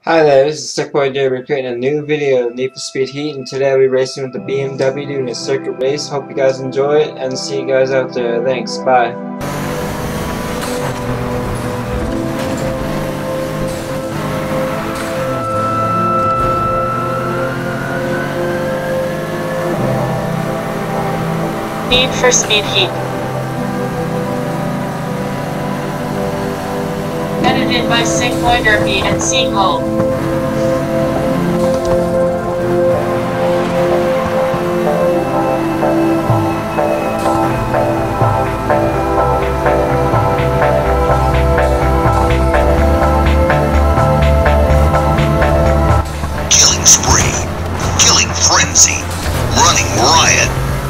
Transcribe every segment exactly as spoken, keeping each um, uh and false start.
Hi there, this is Seakull Durby creating a new video of Need for Speed Heat, and today I'll be racing with the B M W doing a circuit race. Hope you guys enjoy it and see you guys out there. Thanks, bye. Need for Speed Heat. Edited by Seakull Durby and Seakull. Killing spree, killing frenzy, running riot.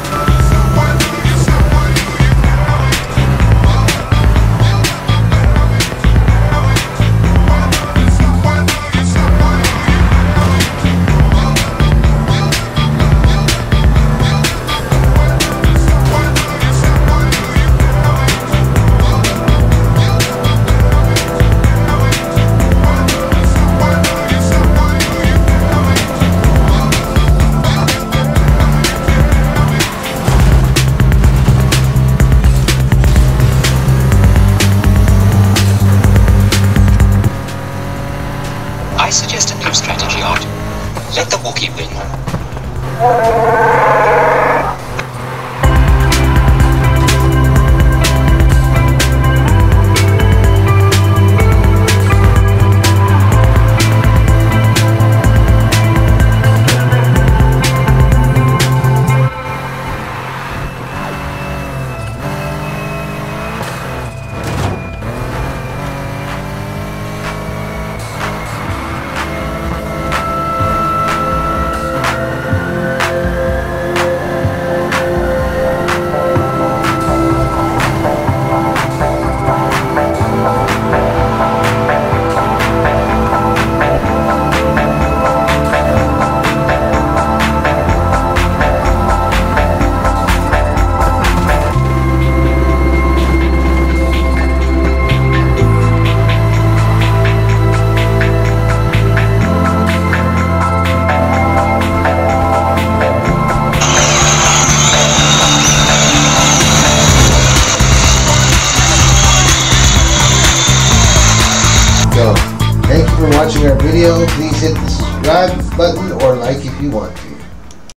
I suggest a new strategy, Art. Let the Wookiee win. So, thank you for watching our video. Please hit the subscribe button or like if you want to.